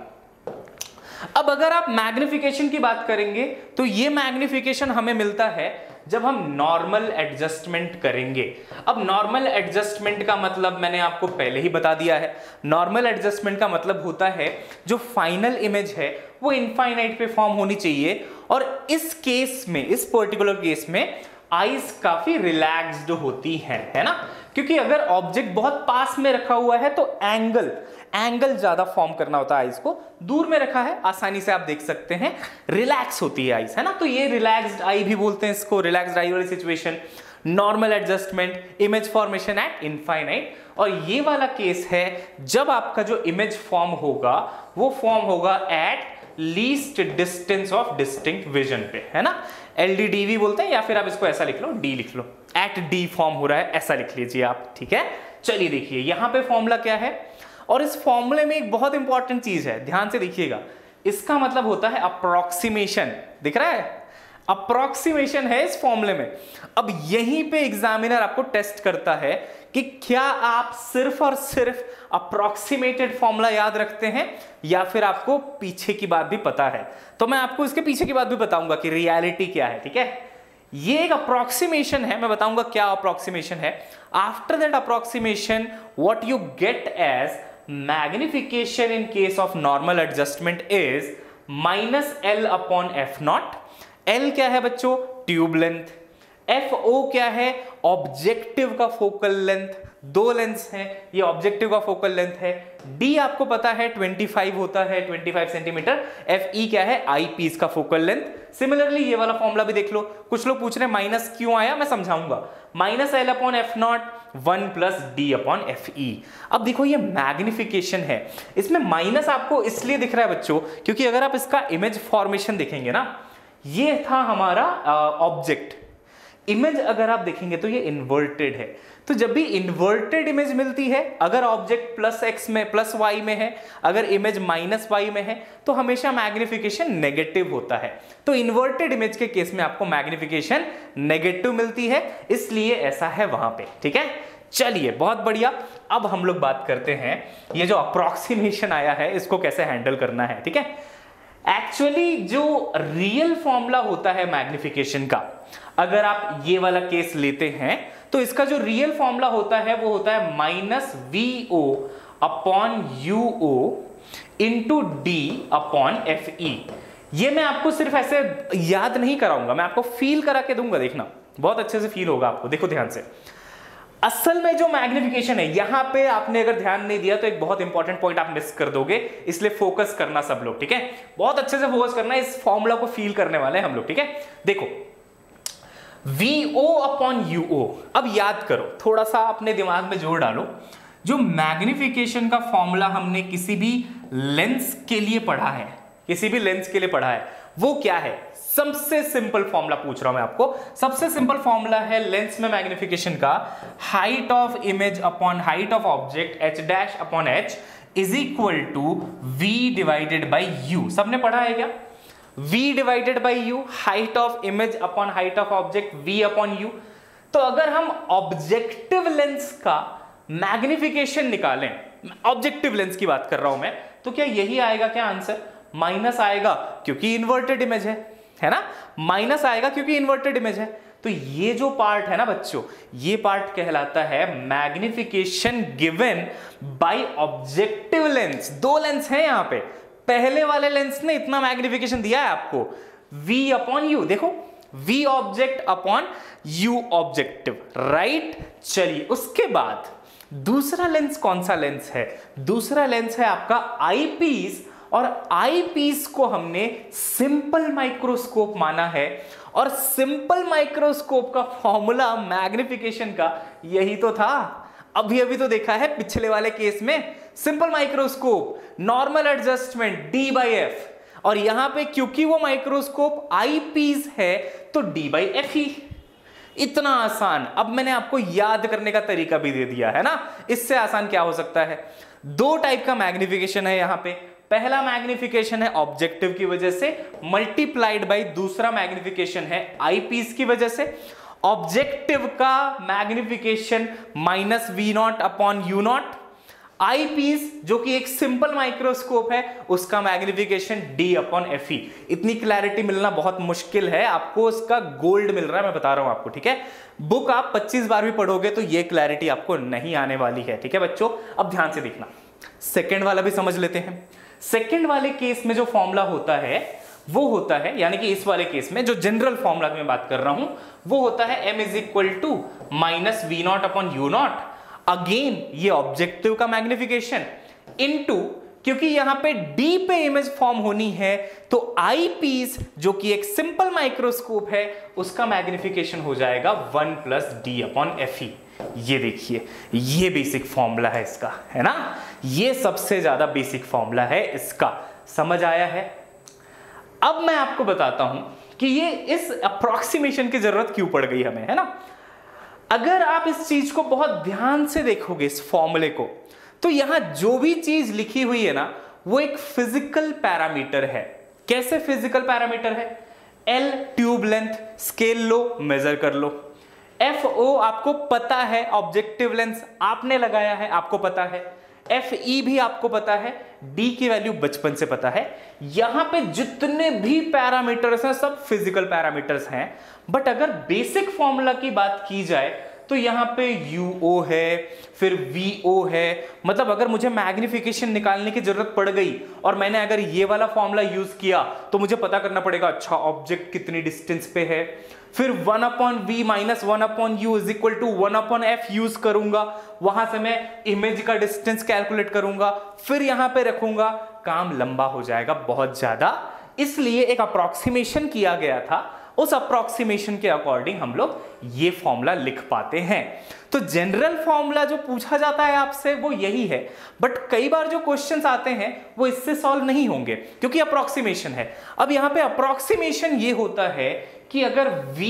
अब अगर आप मैग्निफिकेशन की बात करेंगे तो ये मैग्निफिकेशन हमें मिलता है जब हम नॉर्मल एडजस्टमेंट करेंगे। अब नॉर्मल एडजस्टमेंट का मतलब मैंने आपको पहले ही बता दिया है। नॉर्मल एडजस्टमेंट का मतलब होता है जो फाइनल इमेज है वो इनफाइनाइट पे फॉर्म होनी चाहिए, और इस केस में, इस पर्टिकुलर केस में आईज काफी रिलैक्स्ड होती हैं, है ना, क्योंकि अगर ऑब्जेक्ट बहुत पास में रखा हुआ है तो एंगल ज्यादा फॉर्म करना होता है। आईज को दूर में रखा है, आसानी से आप देख सकते हैं, रिलैक्स होती है आईज, है ना। तो ये रिलैक्स्ड आई भी बोलते हैं इसको, रिलैक्स्ड आई वाली situation, normal adjustment, image formation at infinite. और ये वाला केस है जब आपका जो इमेज फॉर्म होगा वो फॉर्म होगा at least distance of distinct vision पे, है ना। LDDV बोलते हैं, या फिर आप इसको ऐसा लिख लो, डी लिख लो, एट डी फॉर्म हो रहा है, ऐसा लिख लीजिए आप, ठीक है। चलिए देखिए यहां पे फॉर्मूला क्या है, और इस फॉर्मूले में एक बहुत इंपॉर्टेंट चीज है, ध्यान से देखिएगा। इसका मतलब होता है अप्रोक्सीमेशन, दिख रहा है, अप्रोक्सीमेशन है इस फॉर्मूले में। अब यहीं पे एग्जामिनर आपको टेस्ट करता है कि क्या आप सिर्फ और सिर्फ अप्रोक्सीमेटेड फॉर्मूला याद रखते हैं या फिर आपको पीछे की बात भी पता है। तो मैं आपको इसके पीछे की बात भी बताऊंगा कि रियलिटी क्या है, ठीक है। ये एक अप्रोक्सीमेशन है, मैं बताऊंगा क्या अप्रोक्सीमेशन है। After that approximation what you get as magnification in case of normal adjustment is -L/f0। L क्या है बच्चों, ट्यूब लेंथ, FO क्या है, ऑब्जेक्टिव का फोकल लेंथ, दो लेंस हैं, ये ऑब्जेक्टिव का फोकल लेंथ है। D आपको पता है 25 होता है, 25 सेंटीमीटर। FE क्या है, आई पीस का फोकल लेंथ। सिमिलरली ये वाला फॉर्मूला भी देख लो, कुछ लोग पूछ रहे हैं माइनस क्यों आया, मैं समझाऊंगा। -L/f0 1 + D/FE। अब देखो ये मैग्निफिकेशन है, इसमें माइनस आपको इसलिए दिख रहा है बच्चों क्योंकि अगर आप इसका इमेज फॉर्मेशन देखेंगे ना, ये था हमारा ऑब्जेक्ट, इमेज अगर आप देखेंगे तो ये इन्वर्टेड है। तो जब भी इन्वर्टेड इमेज मिलती है, अगर ऑब्जेक्ट +x में +y में है, अगर इमेज -y में है, तो हमेशा मैग्निफिकेशन नेगेटिव होता है। तो इन्वर्टेड इमेज के केस में आपको मैग्निफिकेशन नेगेटिव मिलती है, इसलिए ऐसा है वहां पे, ठीक है। चलिए बहुत बढ़िया, अब हम लोग बात करते हैं ये जो अप्रोक्सीमेशन आया है इसको कैसे हैंडल करना है, ठीक है। एक्चुअली जो रियल फॉर्मूला होता है मैग्निफिकेशन का, अगर आप ये वाला केस लेते हैं तो इसका जो रियल फॉर्मूला होता है वो होता है -VO/UO × D/FE। ये मैं आपको सिर्फ ऐसे याद नहीं कराऊंगा, मैं आपको फील करा के दूंगा, देखना बहुत अच्छे से फील होगा आपको। देखो ध्यान से, असल में जो मैग्निफिकेशन है यहां पे आपने अगर ध्यान नहीं दिया तो एक बहुत इंपॉर्टेंट पॉइंट आप मिस कर दोगे, इसलिए फोकस करना सब लोग, ठीक है। बहुत अच्छे से फोकस करना है, इस फॉर्मूला को फील करने वाले हैं हम लोग, ठीक है। देखो VO/UO, अब याद करो, थोड़ा सा अपने दिमाग में जोर डालो। जो मैग्निफिकेशन का फॉर्मूला हमने किसी भी लेंस के लिए पढ़ा है, किसी भी लेंस के लिए पढ़ा है, वो क्या है? सबसे सिंपल फॉर्मूला पूछ रहा हूं मैं आपको, सबसे सिंपल फॉर्मूला है लेंस में मैग्निफिकेशन का, height of image upon height of object H' is equal to V/U। सबने पढ़ा है क्या? V/U, height of image upon height of object V/U। तो अगर हम ऑब्जेक्टिव लेंस का मैग्निफिकेशन निकालें, ऑब्जेक्टिव लेंस की बात कर रहा हूं मैं, तो क्या यही आएगा क्या आंसर? माइनस आएगा क्योंकि इन्वर्टेड इमेज है ना, माइनस आएगा क्योंकि इन्वर्टेड इमेज है। तो ये जो पार्ट है ना बच्चों, ये पार्ट कहलाता है magnification given by objective lens. दो लेंस हैं यहां पे, पहले वाले लेंस ने इतना मैग्निफिकेशन दिया है आपको, V अपॉन U, देखो V object upon U objective, right. चलिए उसके बाद दूसरा लेंस कौन सा लेंस है? दूसरा लेंस है आपका आईपीस, और आईपीस को हमने सिंपल माइक्रोस्कोप माना है, और सिंपल माइक्रोस्कोप का फॉर्मूला मैग्निफिकेशन का यही तो था। अभी अभी तो देखा है पिछले वाले केस में, simple microscope normal adjustment D/F, और यहां पे क्योंकि वो माइक्रोस्कोप आईपीस है तो D/F ही। इतना आसान। अब मैंने आपको याद करने का तरीका भी दे दिया है ना, इससे आसान क्या हो सकता है? दो टाइप का मैग्निफिकेशन है यहां पे। पहला मैग्निफिकेशन है ऑब्जेक्टिव की वजह से मल्टीप्लाइड बाय दूसरा मैग्निफिकेशन है आईपीस की वजह से। ऑब्जेक्टिव का magnification -V0 upon U0, eyepiece जो कि एक सिंपल माइक्रोस्कोप है उसका मैग्निफिकेशन D/Fe। इतनी क्लैरिटी मिलना बहुत मुश्किल है, आपको इसका गोल्ड मिल रहा है, मैं बता रहा हूं आपको, ठीक है। बुक आप 25 बार भी पढ़ोगे तो ये क्लैरिटी आपको नहीं आने वाली है, ठीक है बच्चों। अब ध्यान से देखना, सेकंड वाला भी समझ लेते हैं। सेकंड वाले केस में जो फॉर्मूला होता है वो होता है, यानी कि इस वाले केस में जो जनरल फॉर्मूला की मैं बात कर रहा हूं वो होता है m = -V0 upon U0। Again ये ऑब्जेक्टिव का मैग्निफिकेशन इनटू, क्योंकि यहां पे D पे इमेज फॉर्म होनी है तो आई पीस जो कि एक सिंपल माइक्रोस्कोप है उसका मैग्निफिकेशन हो जाएगा 1 + D/Fe। ये देखिए, ये बेसिक फॉर्मूला है इसका, है ना। ये सबसे ज्यादा बेसिक फॉर्मूला है इसका, समझ आया है। अब मैं आपको बताता हूं कि ये इस अप्रोक्सीमेशन की जरूरत क्यों पड़ गई हमें, है ना। अगर आप इस चीज को बहुत ध्यान से देखोगे, इस फॉर्मूले को, तो यहां जो भी चीज लिखी हुई है ना वो एक फिजिकल पैरामीटर है। कैसे फिजिकल पैरामीटर है? L ट्यूब लेंथ, स्केल लो, मेजर कर लो। FO आपको पता है, ऑब्जेक्टिव लेंस आपने लगाया है, आपको पता है। FE भी आपको पता है, D की वैल्यू बचपन से पता है। यहां पे जितने भी पैरामीटर्स हैं सब फिजिकल पैरामीटर्स हैं। बट अगर बेसिक फॉर्मूला की बात की जाए तो यहां पे UO है, फिर VO है। मतलब अगर मुझे मैग्निफिकेशन निकालने की जरूरत पड़ गई और मैंने अगर ये वाला फॉर्मूला यूज किया तो मुझे पता करना पड़ेगा, अच्छा ऑब्जेक्ट कितनी डिस्टेंस पे है, फिर 1/V - 1/U = 1/F यूज करूंगा, वहां से मैं इमेज का डिस्टेंस कैलकुलेट करूंगा, फिर यहां पे रखूंगा, काम लंबा हो जाएगा बहुत ज्यादा। इसलिए एक अप्रोक्सीमेशन किया गया था, उस अप्रोक्सीमेशन के अकॉर्डिंग हम लोग ये फॉर्मूला लिख पाते हैं। तो जनरल फॉर्मूला जो पूछा जाता है आपसे वो यही है, बट कई बार जो क्वेश्चंस आते हैं वो इससे सॉल्व नहीं होंगे क्योंकि अप्रोक्सीमेशन है। अब यहां पे अप्रोक्सीमेशन ये होता है कि अगर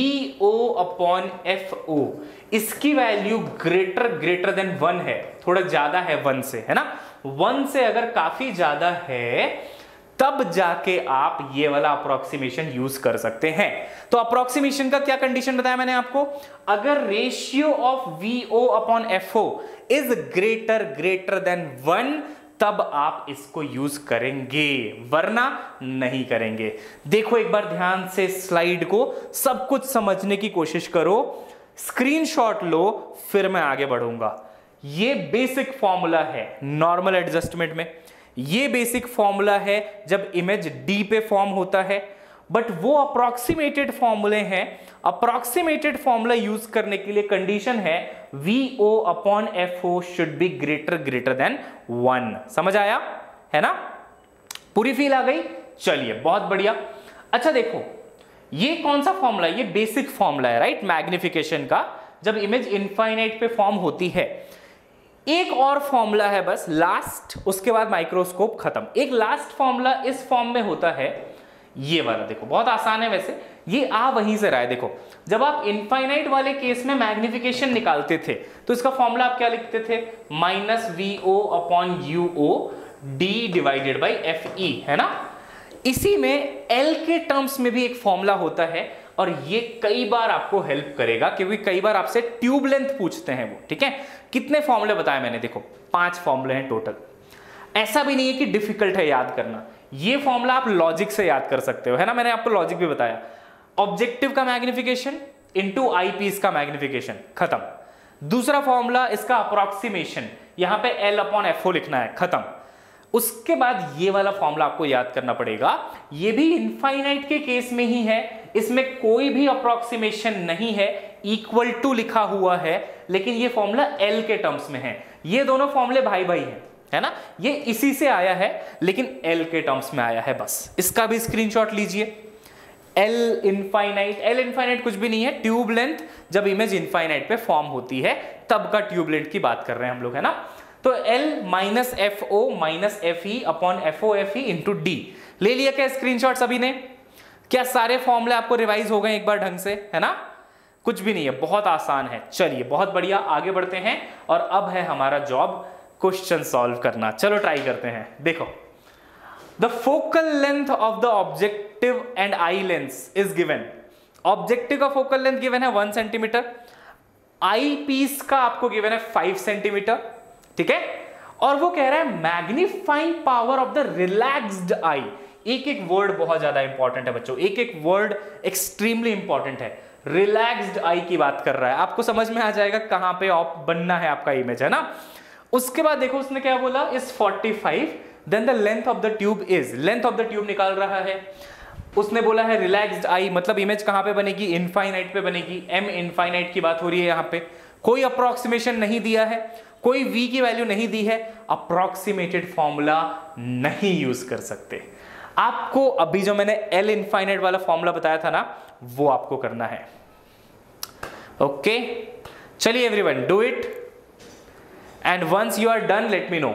VO/FO इसकी वैल्यू ग्रेटर देन 1 है, थोड़ा ज्यादा है 1 से, है ना, 1 से अगर काफी ज्यादा है तब जाके आप ये वाला अप्रोक्सीमेशन यूज कर सकते हैं। तो अप्रोक्सीमेशन का क्या कंडीशन बताया मैंने आपको? अगर ratio of VO/FO is greater than 1 तब आप इसको यूज करेंगे, वरना नहीं करेंगे। देखो एक बार ध्यान से स्लाइड को, सब कुछ समझने की कोशिश करो, स्क्रीनशॉट लो, फिर मैं आगे बढ़ूंगा। ये बेसिक फॉर्मूला है नॉर्मल एडजस्टमेंट में, ये बेसिक फॉर्मूला है जब इमेज D पे फॉर्म होता है, बट वो अप्रोक्सीमेटेड फॉर्मूले हैं। अप्रोक्सीमेटेड फॉर्मूला यूज करने के लिए कंडीशन है VO/FO should be greater than 1। समझ आया है ना? पूरी फील आ गई? चलिए बहुत बढ़िया। अच्छा देखो, ये कौन सा फॉर्मूला है? ये बेसिक फॉर्मूला है, राइट, मैग्निफिकेशन का, जब इमेज इनफाइनाइट पे फॉर्म होती है। एक और फॉर्मूला है बस लास्ट, उसके बाद माइक्रोस्कोप खत्म। एक लास्ट फॉर्मूला इस फॉर्म में होता है, ये वाला देखो, बहुत आसान है वैसे, ये वहीं से रहा है। देखो जब आप इनफाइनाइट वाले केस में मैग्निफिकेशन निकालते थे तो इसका फॉर्मूला आप क्या लिखते थे? -VO/UO D/Fe, है ना। इसी में L के टर्म्स में भी एक फॉर्मूला होता है और ये कई बार आपको हेल्प करेगा क्योंकि कई बार आपसे ट्यूब लेंथ पूछते हैं वो, ठीक है। कितने फॉर्मूले बताए मैंने? देखो 5 फॉर्मूले हैं टोटल। ऐसा भी नहीं है कि डिफिकल्ट है याद करना, ये फॉर्मूला आप लॉजिक से याद कर सकते हो, है ना। मैंने आपको लॉजिक भी बताया। ऑब्जेक्टिव का मैग्निफिकेशन इनटू आईपीस का मैग्निफिकेशन, खत्म। दूसरा फॉर्मूला इसका अप्रोक्सीमेशन, यहां पे L/FO लिखना है, खत्म। उसके बाद ये वाला फॉर्मूला आपको याद करना पड़ेगा। ये भी इनफाइनाइट के केस में ही है, इसमें कोई भी अप्रोक्सीमेशन नहीं है, इक्वल टू लिखा हुआ है, लेकिन ये फॉर्मूला एल के टर्म्स में है। ये दोनों फॉर्मूले भाई भाई हैं, है ना, ये इसी से आया है लेकिन एल के टर्म्स में आया है बस। इसका भी स्क्रीनशॉट लीजिए। एल इनफाइनाइट कुछ भी नहीं है, ट्यूब लेंथ जब इमेज इनफाइनाइट पे फॉर्म होती है तब का ट्यूब लेंथ की बात कर रहे हैं हम लोग, है ना। तो L minus F O minus F E upon F O F E into D. ले लिया क्या स्क्रीनशॉट सभी ने? क्या सारे फॉर्मूले आपको रिवाइज हो गए एक बार ढंग से, है ना? कुछ भी नहीं है, बहुत आसान है। चलिए बहुत बढ़िया, आगे बढ़ते हैं और अब है हमारा जॉब क्वेश्चन सॉल्व करना। चलो ट्राई करते हैं। देखो, the focal length of the objective and eye lens is given. Objective का फोकल लेंथ गिवन है 1 सेंटीमीटर, आई पीस का आपको गिवन है 5 सेंटीमीटर, ठीक है। और वो कह रहा है magnifying power of the relaxed eye. एक एक वर्ड बहुत ज्यादा इंपॉर्टेंट है बच्चों, एक एक वर्ड एक्सट्रीमली इंपॉर्टेंट है। रिलैक्स्ड आई की बात कर रहा है, आपको समझ में आ जाएगा कहां पे बनना है आपका इमेज, है ना। उसके बाद देखो उसने क्या बोला, is 45, then the length of the tube is, length of the tube निकाल रहा है। उसने बोला है रिलैक्स्ड आई, मतलब इमेज कहां पे बनेगी, इनफाइनाइट पे बनेगी। एम इनफाइनाइट की बात हो रही है यहां पे, कोई अप्रोक्सीमेशन नहीं दिया है, कोई v की वैल्यू नहीं दी है, अप्रोक्सीमेटेड फॉर्मूला नहीं यूज कर सकते। आपको अभी जो मैंने एल इनफाइनाइट वाला फॉर्मूला बताया था ना, वो आपको करना है। ओके, चलिए everyone do it and once you are done let me know.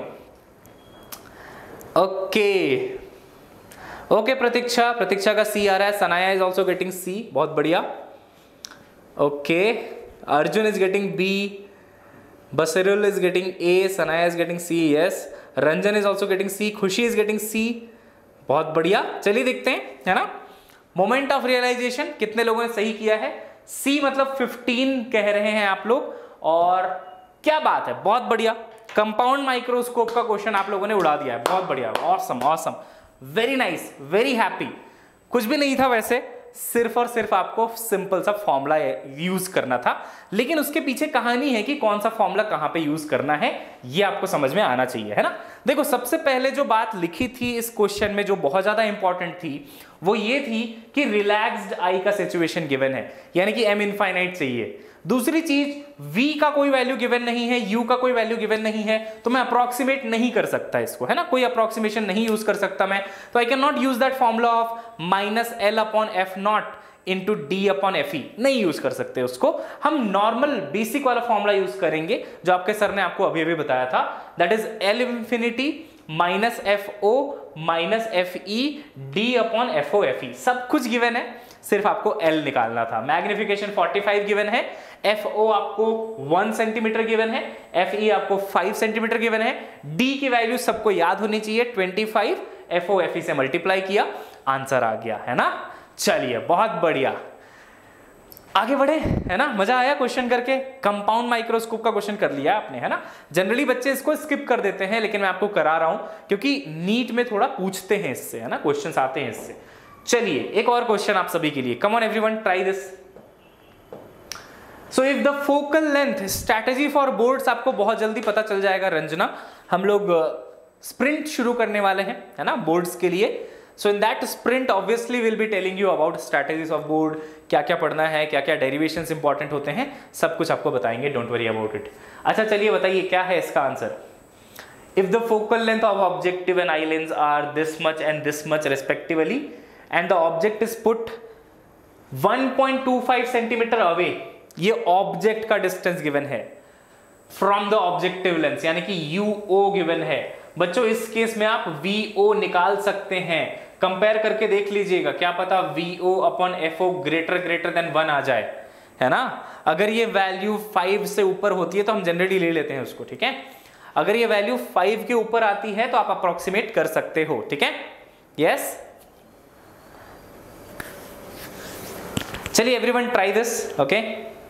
Okay okay, Pratiksha का सी आ रहा है, Sanaya is also getting C, बहुत बढ़िया। Okay, Arjun is getting B, Basirul is getting A, Sanaya is getting C, yes. Ranjan is also getting C, खुशी is getting C, बहुत बढ़िया। चलिए देखते हैं, है ना। मोमेंट ऑफ रियलाइजेशन कितने लोगों ने सही किया है? C मतलब 15 कह रहे हैं आप लोग, और क्या बात है, बहुत बढ़िया। कंपाउंड माइक्रोस्कोप का क्वेश्चन आप लोगों ने उड़ा दिया है, बहुत बढ़िया, awesome awesome, very nice, very happy. कुछ भी नहीं था वैसे, सिर्फ और सिर्फ आपको सिंपल सा फॉर्मूला यूज करना था, लेकिन उसके पीछे कहानी है कि कौन सा फॉर्मूला कहां पे यूज करना है, ये आपको समझ में आना चाहिए, है ना। देखो सबसे पहले जो बात लिखी थी इस क्वेश्चन में जो बहुत ज्यादा इंपॉर्टेंट थी वो ये थी कि रिलैक्स्ड आई का सिचुएशन गिवन है, यानी कि एम इनफाइनाइट चाहिए। दूसरी चीज, v का कोई वैल्यू गिवन नहीं है, u का कोई वैल्यू गिवन नहीं है, तो मैं अप्रोक्सीमेट नहीं कर सकता इसको, है ना, कोई अप्रोक्सीमेशन नहीं यूज कर सकता मैं। तो I can not use that formula of minus L upon F naught into D upon F E, नहीं यूज कर सकते उसको। हम नॉर्मल बेसिक वाला फॉर्मूला यूज करेंगे जो आपके सर ने आपको अभी अभी बताया था, that is L infinity minus F O minus F E D upon F O F E. सब कुछ गिवन है, सिर्फ आपको L निकालना था। मैग्निफिकेशन 45 गिवन है, FO आपको 1 सेंटीमीटर गिवन है, FE आपको 5 सेंटीमीटर गिवन है, D की वैल्यू सबको याद होनी चाहिए 25, FO FE से मल्टीप्लाई किया, आंसर आ गया, है ना। चलिए बहुत बढ़िया, आगे बढ़े, है ना। मजा आया क्वेश्चन करके? कंपाउंड माइक्रोस्कोप का क्वेश्चन कर लिया आपने, है ना। जनरली बच्चे इसको स्किप कर देते हैं, लेकिन मैं आपको करा रहा हूं क्योंकि नीट में थोड़ा पूछते हैं इससे, है ना, क्वेश्चंस आते हैं इससे। चलिए एक और क्वेश्चन आप सभी के लिए, come on everyone try this. So if the focal length, strategy for boards आपको बहुत जल्दी पता चल जाएगा रंजना, हम लोग स्प्रिंट शुरू करने वाले हैं, है ना, बोर्ड्स के लिए। So in that sprint obviously will be telling you about strategies of board, क्या क्या पढ़ना है, क्या क्या डेरिवेशंस इंपॉर्टेंट होते हैं, सब कुछ आपको बताएंगे, डोंट वरी अबाउट इट। अच्छा चलिए बताइए क्या है इसका answer. If the focal length of objective and eye lens are this much and this much respectively and the object is put 1.25 centimetre away, ये ऑब्जेक्ट का डिस्टेंस गिवन है from the objective lens, यानी कि UO given है। बच्चों इस case में आप VO निकाल सकते हैं, कंपेयर करके देख लीजिएगा, क्या पता VO upon FO greater than 1 आ जाए, है ना। अगर ये वैल्यू 5 से ऊपर होती है तो हम जनरली ले लेते हैं उसको, ठीक है। अगर ये वैल्यू 5 के ऊपर आती है तो आप अप्रोक्सीमेट कर सकते हो, ठीक है। यस, चलिए everyone try this, okay.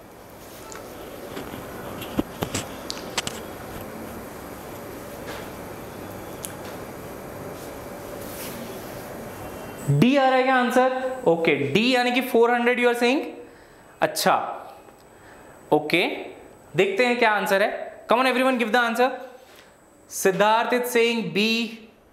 D आ रहा है क्या आंसर? ओके, डी यानी कि 400 यू आर सेइंग। अच्छा ओके, देखते हैं क्या आंसर है। Come on everyone give the answer. Siddharth is saying B,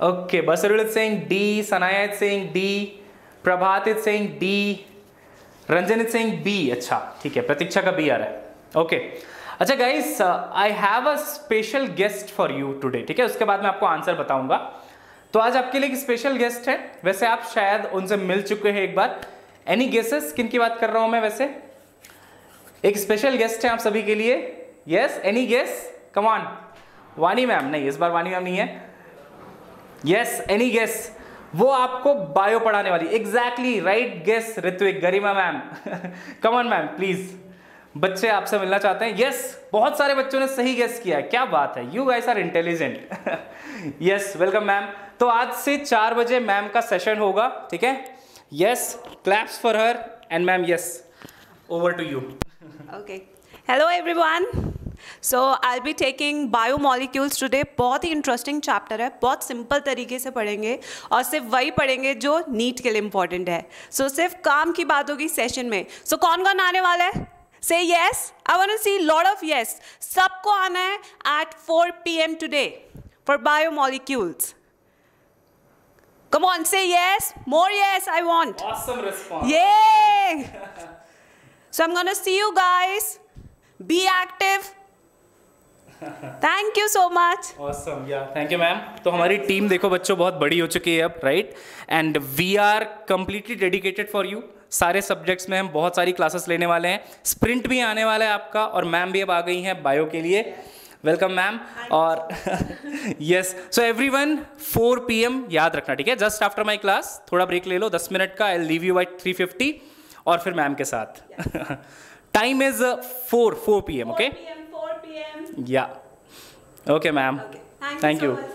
Okay, Basarul is saying D, Sanaya is saying D, Prabhat is saying D, Ranjan is saying B. अच्छा ठीक है, प्रतीक्षा का B आ रहा है. Okay. अच्छा guys, I have a special guest for you today. ठीक है, उसके बाद मैं आपको आंसर बताऊंगा. तो आज आपके लिए एक स्पेशल गेस्ट है. वैसे आप शायद उनसे मिल चुके हैं एक बार. एनी गेसेस किन की बात कर रहा हूं मैं? वैसे एक स्पेशल गेस्ट है आप सभी के लिए. Yes, any guess? Come on. Vani ma'am? नहीं, इस बार वानी मैम नहीं है. Yes, any guess? वो आपको बायो पढ़ाने वाली. Exactly right guess Ritvik. Garima ma'am. Come on ma'am please. बच्चे आपसे मिलना चाहते हैं. यस, बहुत सारे बच्चों ने सही गेस किया है. क्या बात है, you guys are intelligent. Yes, welcome ma'am. तो आज से 4 बजे मैम का सेशन होगा. ठीक है. Yes, claps for her and ma'am. Yes, over to you. Okay. Hello everyone. So I'll be taking biomolecules today. बहुत ही इंटरेस्टिंग चैप्टर है. बहुत सिंपल तरीके से पढ़ेंगे और सिर्फ वही पढ़ेंगे जो नीट के लिए इम्पोर्टेंट है. सो सिर्फ काम की बात होगी सेशन में. सो कौन कौन आने वाला है? Say yes. I want to see lot of yes. सबको आना है at 4 PM today for biomolecules. Come on, say yes. More yes I want. Awesome response. Yay! So I'm gonna see you guys. Be active. Thank you so much. Awesome, yeah. Thank you, ma'am. तो हमारी team देखो बच्चों बहुत बड़ी हो चुकी है अब, right? And we are completely dedicated for you. सारे सब्जेक्ट्स में हम बहुत सारी क्लासेस लेने वाले हैं. स्प्रिंट भी आने वाला है आपका, और मैम भी अब आ गई हैं बायो के लिए. Welcome ma'am. और यस, सो एवरीवन 4 PM याद रखना, ठीक है? जस्ट आफ्टर माय क्लास थोड़ा ब्रेक ले लो 10 मिनट का. I will leave you by 3:50 और फिर मैम के साथ. Time is 4 PM. Okay, 4 PM. या ओके मैम. Thank you.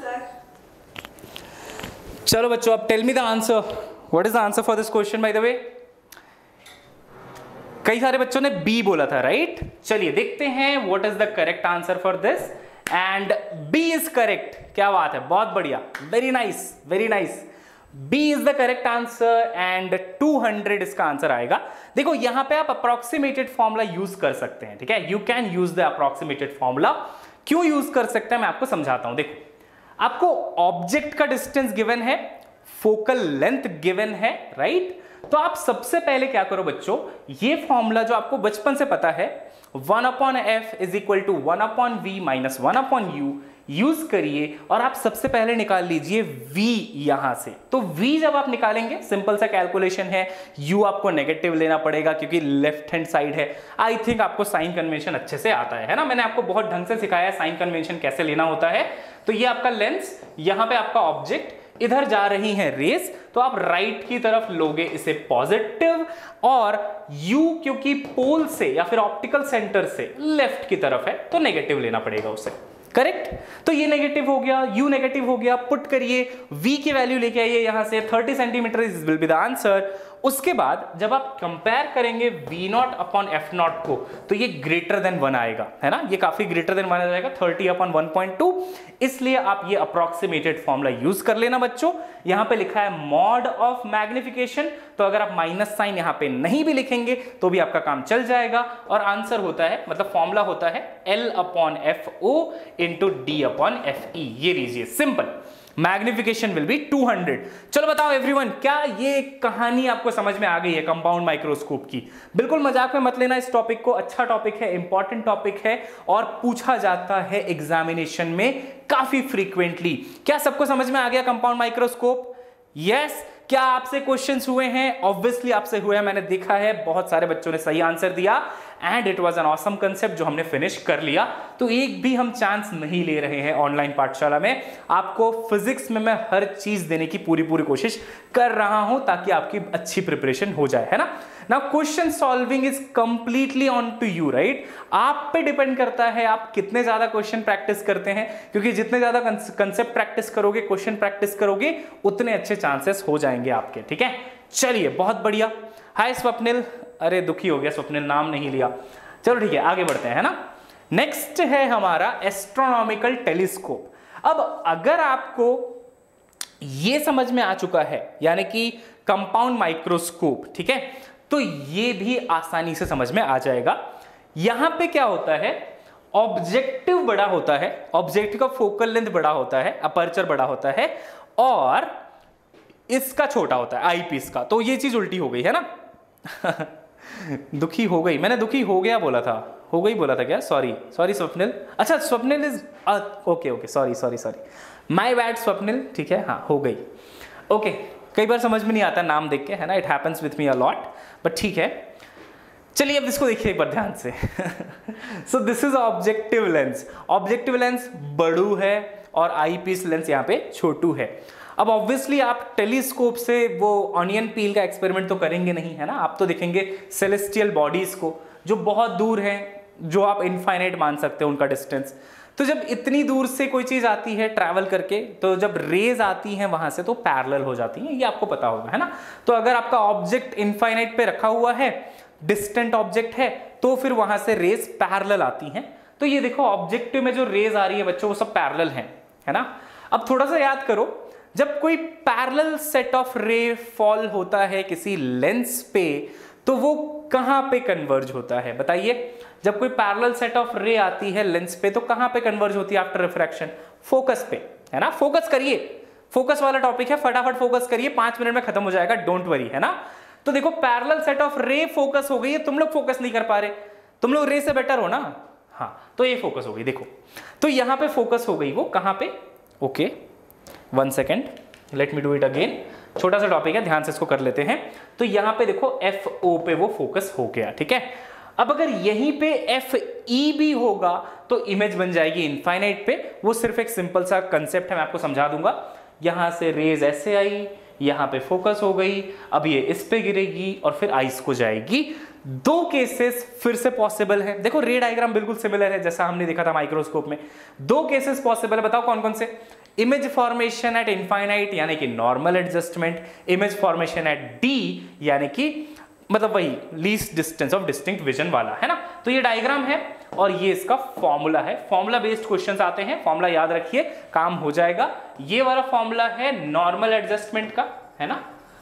चलो बच्चों, अब tell me the answer. What is the answer for this question by the way? कई सारे बच्चों ने बी बोला था, राइट? चलिए देखते हैं what is the correct answer for this. And B is correct. क्या बात है, बहुत बढ़िया. Very nice, very nice. B is the correct answer and 200 इसका आंसर आएगा. देखो यहां पे आप अप्रोक्सीमेटेड फॉर्मूला यूज कर सकते हैं. ठीक है, you can use the approximated formula. क्यों यूज कर सकते हैं मैं आपको समझाता हूं. देखो, आपको ऑब्जेक्ट का डिस्टेंस गिवन है, फोकल लेंथ गिवन है, राइट? तो आप सबसे पहले क्या करो बच्चों, ये फॉर्मूला जो आपको बचपन से पता है, 1/f is equal to 1/v minus 1/u use करिए. और आप सबसे पहले निकाल लीजिए v यहां से. तो v जब आप निकालेंगे, सिंपल सा कैलकुलेशन है, u आपको नेगेटिव लेना पड़ेगा क्योंकि लेफ्ट हैंड साइड है. आई थिंक आपको साइन कन्वेंशन अच्छे से आता है ना? मैंने आपको बहुत ढंग से सिखाया है साइन कन्वेंशन कैसे लेना होता है. तो ये आपका लेंस, यहां पे आपका ऑब्जेक्ट, इधर जा रही है रेस, तो आप राइट की तरफ लोगे इसे पॉजिटिव, और u क्योंकि पोल से या फिर ऑप्टिकल सेंटर से लेफ्ट की तरफ है तो नेगेटिव लेना पड़ेगा उसे. करेक्ट? तो ये नेगेटिव हो गया, u नेगेटिव हो गया. पुट करिए, v की वैल्यू लेके आइए यहां से 30 centimetre is will be the answer. उसके बाद जब आप कंपेयर करेंगे v0/f0 को, तो ये ग्रेटर देन 1 आएगा, है ना? ये काफी ग्रेटर देन 1 आ जाएगा, 30/1.2. इसलिए आप ये अप्रोक्सीमेटेड फॉर्मूला यूज कर लेना बच्चों. यहां पे लिखा है मॉड ऑफ मैग्निफिकेशन, तो अगर आप माइनस साइन यहां पे नहीं भी लिखेंगे तो भी आपका काम चल जाएगा. और आंसर होता है, मतलब फॉर्मूला होता है L/FO इंटू D/FE. ये लीजिए, सिंपल. Magnification will be 200. चलो बताओ एवरीवन, क्या ये कहानी आपको समझ में आ गई है कंपाउंड माइक्रोस्कोप की? बिल्कुल मजाक में मत लेना इस टॉपिक को. अच्छा टॉपिक है, इंपॉर्टेंट टॉपिक है, और पूछा जाता है एग्जामिनेशन में काफी फ्रीक्वेंटली. क्या सबको समझ में आ गया कंपाउंड माइक्रोस्कोप? यस. क्या आपसे क्वेश्चंस हुए हैं? ऑब्वियसली आपसे हुए हैं, मैंने देखा है. बहुत सारे बच्चों ने सही आंसर दिया and it was an awesome concept जो हमने फिनिश कर लिया. तो एक भी हम चांस नहीं ले रहे हैं ऑनलाइन पाठशाला में. आपको फिजिक्स में मैं हर चीज देने की पूरी कोशिश कर रहा हूं ताकि आपकी अच्छी प्रिपरेशन हो जाए, है ना? Now question solving is completely on to you, right? आप पे डिपेंड करता है आप कितने ज्यादा क्वेश्चन प्रैक्टिस करते हैं, क्योंकि जितने ज्यादा कंसेप्ट प्रैक्टिस करोगे, क्वेश्चन प्रैक्टिस करोगे, उतने अच्छे चांसेस हो जाएंगे आपके. ठीक है, चलिए बहुत बढ़िया. हाय स्वप्निल. अरे दुखी हो गया स्वप्निल, नाम नहीं लिया. चलो ठीक है, आगे बढ़ते हैं, है ना? नेक्स्ट है हमारा एस्ट्रोनॉमिकल टेलीस्कोप. अब अगर आपको ये समझ में आ चुका है, यानी कि कंपाउंड माइक्रोस्कोप, ठीक है, तो ये भी आसानी से समझ में आ जाएगा. यहां पे क्या होता है, ऑब्जेक्टिव बड़ा होता है, ऑब्जेक्टिव का फोकल लेंथ बड़ा होता है, अपर्चर बड़ा होता है, और इसका छोटा होता है आई पीस का। तो ये चीज उल्टी हो गई है ना। दुखी हो गई, मैंने दुखी हो गया बोला था, हो गई बोला था क्या? सॉरी सॉरी स्वप्निल, अच्छा Swapnil is okay okay, sorry sorry sorry, my bad Swapnil, ठीक है, हाँ हो गई, ओके। कई बार समझ में नहीं आता नाम देख के, है ना, it happens with me a lot, but ठीक है। चलिए अब इसको देखिए एक बार ध्यान से। So this is objective lens. Objective lens बड़ू है और आई पीस लेंस यहाँ पे छोटू है। अब ऑब्वियसली आप टेलीस्कोप से वो ऑनियन पील का एक्सपेरिमेंट तो करेंगे नहीं, है ना, आप तो देखेंगे सेलेस्टियल बॉडीज को जो बहुत दूर हैं, जो आप इनफाइनाइट मान सकते हो उनका डिस्टेंस। तो जब इतनी दूर से कोई चीज आती है ट्रैवल करके, तो जब रेज आती हैं वहां से तो पैरेलल हो जाती हैं, ये आपको पता होगा, है ना। तो अगर आपका ऑब्जेक्ट इनफाइनाइट पे रखा हुआ है, डिस्टेंट ऑब्जेक्ट है, तो फिर वहां से रेज पैरेलल आती हैं। तो ये देखो ऑब्जेक्टिव में जो रेज आ रही है बच्चों, वो सब पैरेलल हैं, है ना। अब थोड़ा सा याद करो, जब कोई parallel set of ray fall होता है किसी लेंस पे, तो वो कहां पे कन्वर्ज होता है बताइए। जब कोई पैरेलल सेट ऑफ रे आती है लेंस पे, तो कहां पे कन्वर्ज होती है आफ्टर रिफ्रैक्शन? फोकस पे, है ना। फोकस करिए, फोकस वाला टॉपिक है, फटाफट फोकस करिए, 5 मिनट में खत्म हो जाएगा, डोंट वरी, है ना। तो देखो parallel set of ray focus हो गई है, तुम लोग फोकस नहीं कर पा रहे, तुम लोग रे से बेटर हो ना, हाँ, तो ये फोकस हो गई, देखो। तो यहां पे फोकस हो गई, वो कहां पे? Okay 1 second, let me do it again. छोटा सा टॉपिक है, ध्यान से इसको कर लेते हैं। तो यहां पे देखो FO पे वो फोकस हो गया, ठीक है। अब अगर यहीं पे FE भी होगा तो इमेज बन जाएगी इनफाइनाइट पे। वो सिर्फ एक सिंपल सा कंसेप्ट है, मैं आपको समझा दूंगा। यहां से रेज ऐसे आई, यहां पे फोकस हो गई, अब ये इस पे गिरेगी और फिर आइस को जाएगी। 2 केसेस फिर से पॉसिबल है। देखो रे डायग्राम बिल्कुल सिमिलर है जैसा हमने देखा था माइक्रोस्कोप में। 2 केसेस पॉसिबल है, बताओ कौन कौन से? इमेज फॉर्मेशन एट इनफाइनाइट यानी कि normal adjustment, image formation at D यानी कि मतलब वही least distance of distinct vision वाला, है ना। तो ये डायग्राम है और ये इसका फॉर्मूला है। फॉर्मूला बेस्ड क्वेश्चंस आते हैं, फॉर्मूला याद रखिए, काम हो जाएगा। ये वाला फॉर्मूला है नॉर्मल एडजस्टमेंट का, है ना,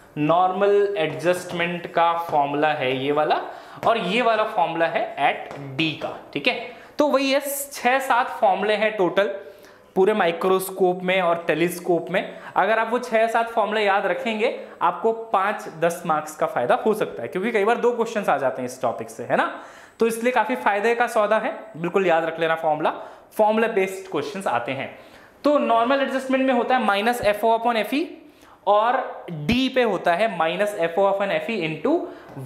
नॉर्मल एडजस्टमेंट का फॉर्मूला है ये वाला, और ये वाला फॉर्मूला है एट D का, ठीक है। तो वही है, 6-7 फॉर्मूले हैं टोटल पूरे माइक्रोस्कोप में और टेलीस्कोप में। अगर आप वो 6-7 फॉर्मूले याद रखेंगे, आपको 5-10 मार्क्स का फायदा हो सकता है, क्योंकि कई बार 2 क्वेश्चंस आ जाते हैं इस टॉपिक से, है ना। तो इसलिए काफी फायदे का सौदा है, बिल्कुल याद रख लेना फॉर्मूला। फॉर्मूला बेस्ड क्वेश्चंस आते हैं। तो नॉर्मल एडजस्टमेंट में होता है -FO/FE और D पे होता है -FO/FE इंटू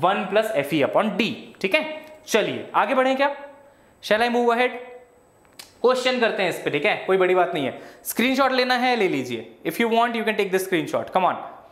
1+FE/D, ठीक है। चलिए आगे बढ़ें क्या? Shall I move ahead? Question करते हैं इस पे, ठीक है, कोई बड़ी बात नहीं है। स्क्रीनशॉट लेना है ले लीजिए, if you want you can take this screenshot, come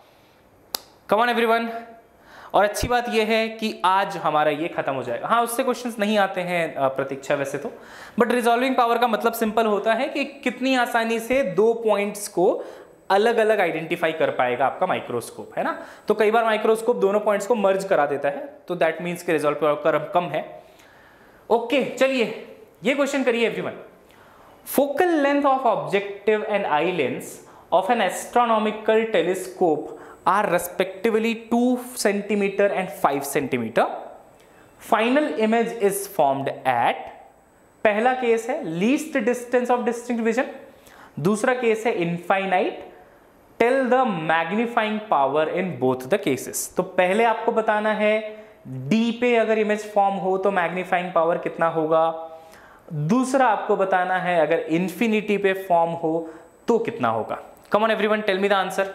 on everyone. और अच्छी बात यह है कि आज हमारा ये खत्म हो जाएगा। हाँ, उससे क्वेश्चंस नहीं आते हैं प्रतीक्षा वैसे तो, बट रिजॉल्विंग पावर का मतलब सिंपल होता है कि कितनी आसानी से 2 पॉइंट्स को अलग अलग आइडेंटिफाई कर पाएगा आपका माइक्रोस्कोप, है ना। तो कई बार माइक्रोस्कोप दोनों पॉइंट्स को मर्ज करा देता है, तो दैट मीन्स कि रिजॉल्व पावर कम है। ओके चलिए ये क्वेश्चन करिए everyone. Focal length of objective and eye lens of an astronomical telescope are respectively 2 cm and 5 cm. Final image is formed at, पहला केस है least distance of distinct vision, दूसरा case है infinite. Tell the magnifying power in both the cases. तो पहले आपको बताना है D पे अगर इमेज फॉर्म हो तो मैग्नीफाइंग पावर कितना होगा, दूसरा आपको बताना है अगर इंफिनिटी पे फॉर्म हो तो कितना होगा। Come on everyone, tell me the answer,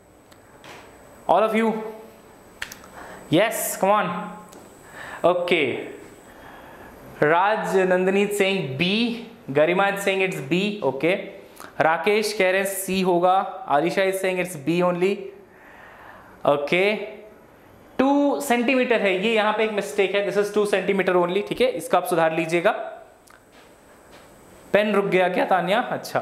all of you. Yes come on. Okay, Raj Nandini saying B, Garima is saying it's B, okay. Rakesh कह रहे हैं C होगा, Alisha is saying it's B only, okay. 2 centimetre है ये, यहां पे एक मिस्टेक है, दिस इज 2 सेंटीमीटर ओनली, ठीक है, इसका आप सुधार लीजिएगा। पेन रुक गया क्या तान्या? अच्छा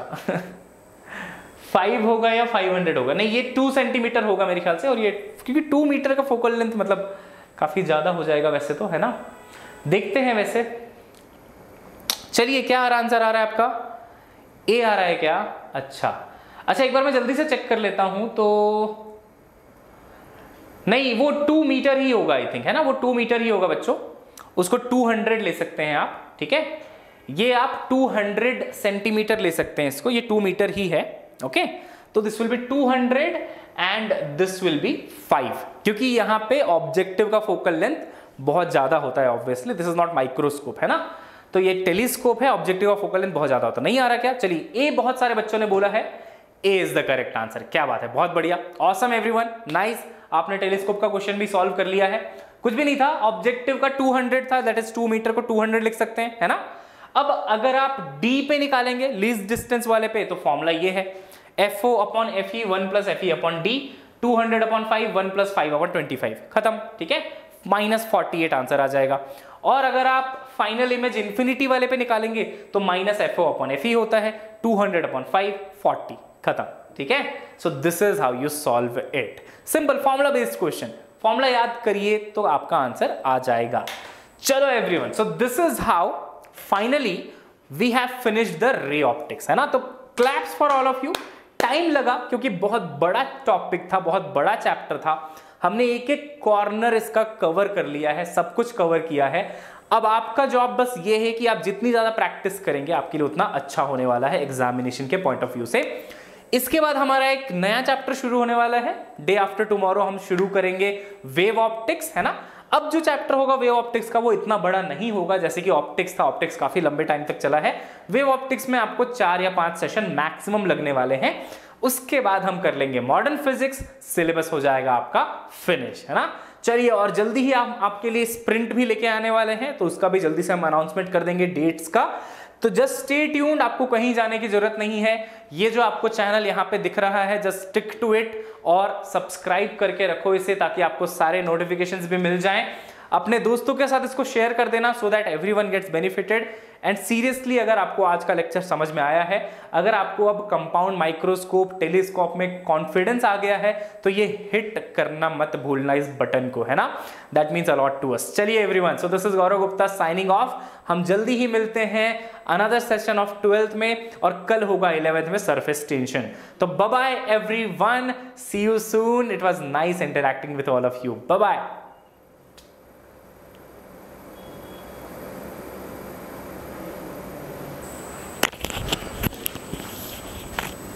5 होगा या 500 होगा? नहीं, ये 2 सेंटीमीटर होगा मेरे ख्याल से, और ये क्योंकि 2 मीटर का फोकल लेंथ मतलब काफी ज्यादा हो जाएगा वैसे तो, है ना। देखते हैं वैसे। चलिए क्या आंसर आ रहा है आपका? A आ रहा है क्या? अच्छा एक बार मैं जल्दी से चेक कर लेता हूं। तो नहीं, वो 2 मीटर ही होगा आई थिंक, है ना, वो 2 मीटर ही होगा बच्चों। उसको 200 ले सकते हैं आप, ठीक है। ये आप 200 सेंटीमीटर ले सकते हैं इसको, ये 2 मीटर ही है, ओके। तो this will be 200 and this will be 5, क्योंकि यहाँ पे ऑब्जेक्टिव का फोकल लेंथ बहुत ज्यादा होता है obviously, this is not microscope है ना, तो ये टेलीस्कोप है, ऑब्जेक्टिव का फोकल लेंथ बहुत ज्यादा होता है। नहीं आ रहा क्या? चलिए, ए बहुत सारे बच्चों ने बोला है, A is the correct answer. क्या बात है, बहुत बढ़िया, ऑसम एवरीवन, नाइस। आपने टेलीस्कोप का क्वेश्चन भी सॉल्व कर लिया है, कुछ भी नहीं था, ऑब्जेक्टिव का 200 था, दैट इज 2 मीटर को 200 लिख सकते हैं, है ना। अब अगर आप डी पे निकालेंगे, लीस्ट डिस्टेंस वाले पे, तो फॉर्मूला ये है FO upon FE 1 plus FE upon D, 200 upon 5 1 plus 5 upon 25, खत्म, ठीक है, -48 आंसर आ जाएगा। और अगर आप फाइनल इमेज इंफिनिटी वाले पे निकालेंगे तो -FO अपॉन FE होता है, 200 अपॉन 5 40, खत्म, ठीक है। So this is how you solve it, simple formula based question, formula याद करिए तो आपका आंसर आ जाएगा। चलो everyone, so this is how finally we have finished the ray optics, है ना। तो claps for all of you. Time लगा क्योंकि बहुत बड़ा टॉपिक था, बहुत बड़ा चैप्टर था, हमने एक एक कॉर्नर इसका कवर कर लिया है, सब कुछ कवर किया है। अब आपका जॉब बस ये है कि आप जितनी ज्यादा प्रैक्टिस करेंगे आपके लिए उतना अच्छा होने वाला है एग्जामिनेशन के पॉइंट ऑफ व्यू से। इसके बाद हमारा एक नया चैप्टर शुरू होने वाला है, डे आफ्टर टुमारो हम शुरू करेंगे वेव ऑप्टिक्स, है ना। अब जो चैप्टर होगा वेव ऑप्टिक्स का वो इतना बड़ा नहीं होगा जैसे कि ऑप्टिक्स था, ऑप्टिक्स काफी लंबे टाइम तक चला है। वेव ऑप्टिक्स में आपको 4 या 5 सेशन मैक्सिमम लगने वाले हैं। उसके बाद हम कर लेंगे मॉडर्न फिजिक्स, सिलेबस हो जाएगा आपका फिनिश, है ना। चलिए, और जल्दी ही आपके लिए स्प्रिंट भी लेके आने वाले हैं, तो उसका भी जल्दी से हम अनाउंसमेंट कर देंगे डेट्स का। तो जस्ट स्टे ट्यून्ड, आपको कहीं जाने की जरूरत नहीं है। ये जो आपको चैनल यहाँ पे दिख रहा है, जस्ट स्टिक टू इट और सब्सक्राइब करके रखो इसे, ताकि आपको सारे नोटिफिकेशंस भी मिल जाएं। अपने दोस्तों के साथ इसको शेयर कर देना, so that everyone gets benefited. And seriously, अगर आपको आज का लेक्चर समझ में आया है, अगर आपको अब कंपाउंड, माइक्रोस्कोप, टेलीस्कोप में कॉन्फिडेंस आ गया है, तो ये हिट करना मत भूलना इस बटन को, है ना, that means a lot to us. चलिए everyone, so this is Gaurav Gupta signing off. हम जल्दी ही मिलते हैं अनदर सेशन ऑफ 12th में, और कल होगा 11th में सरफेस टेंशन। तो bye bye everyone, see you soon, it was nice interacting with all of you, bye bye.